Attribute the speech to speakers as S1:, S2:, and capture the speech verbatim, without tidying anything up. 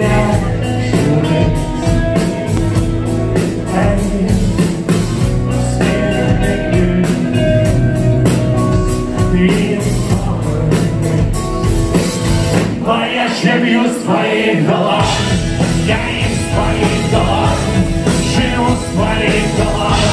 S1: Я бью с твоих голов, я из твоих голов, живу с твоих голов.